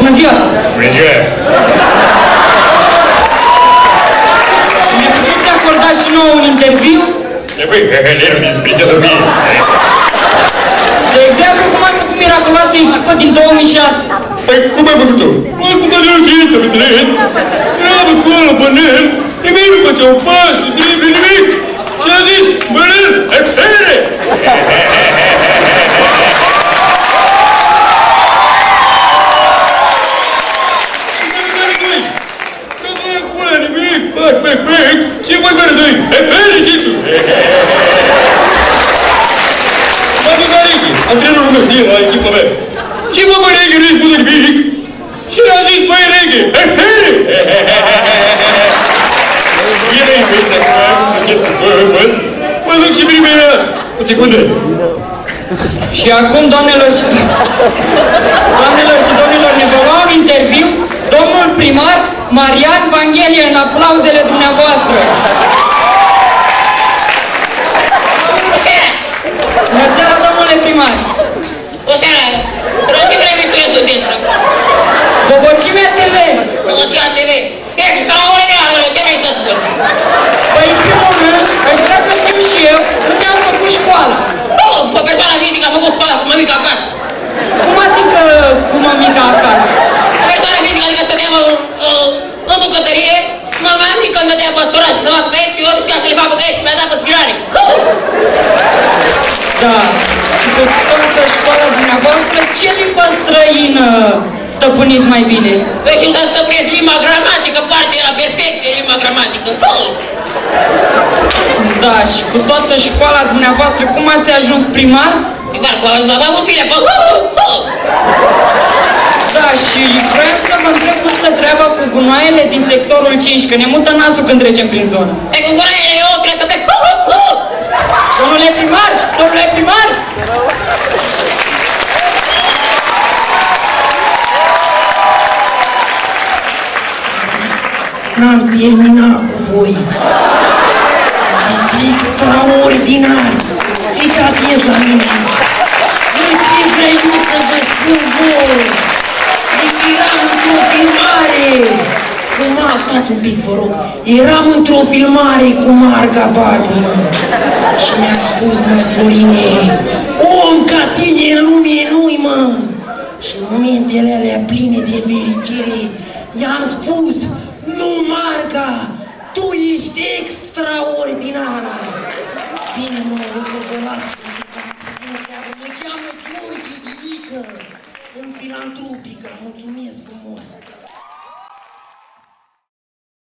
Bună ziua! Bună ziua! Ne puteți acorda și nouă un interviu? Păi, Helenu, despre ce să fie? De exemplu, cum a făcut miraculoasă echipă din 2006? Păi, cum ai făcut-o? Am făcut de locință, mă înțelegi? Eram acolo, bănel, nimic nu făceau pas, nimic. Și a zis, bănel, exere! Ce voi mărădăi? Efere și tu! Mă duc antrenorul meu știe la echipa mea. Ce mă Reghe, nu-i spune nimic? Și a zis, băi Reghe, efere! Bine, iubita, mă duc și primea. O secundă. Și acum, doamnelor și domnilor, ne vă lua un interviu domnul primar Marian Vanghelie în aplauzele dumneavoastră. Bună seara, domnule primar! Bună seara! Vreau să vrei să sunteți. Bobocimea TV! Bobocimea TV! Extraordinar, ce vrei să spun? Păi, în primul rând, aș vrea să știu și eu unde ați făcut școala. Nu, pe persoana fizică am făcut școala cu mămica acasă. Cum adică cu mămica acasă? Persoana fizică, adică stăteam în bucătărie, mama mică îmi dădea păstura și să fac căieți și eu știam să le fac căieți și mi-a dat pe spirare. Da, și pe toată școala dumneavoastră, ce limbă străină stăpâniți mai bine? Păi și să stăpânesc limba gramatică, partea era perfectă, limba gramatică. Da, și cu toată școala dumneavoastră, cum ați ajuns primar? Primar, cu avut bine, Da, și vreau să vă întreb cum stă treaba cu gunoaiele din sectorul 5, că ne mută nasul când trecem prin zonă. E cu gunoaiele eu trebuie să te... Domnule primar! Domnule primar! N-am terminat cu voi. Deci extraordinar. Fiți atenți la mine. Deci ce vrei eu să vă spun voi? Deci eram într-o filmare. Stați un pic, vă rog. Eram într-o filmare cu Marga Barbu, mă. Și mi-a spus, mă, Florine, om ca tine în lume nu-i, mă. Și în momentele alea pline de fericire, i-am spus, nu, Marga, tu ești extraordinară. Bine, mă, o să las. Mă cheamă Gheorghe Dinică, în filantropică. Mulțumesc frumos.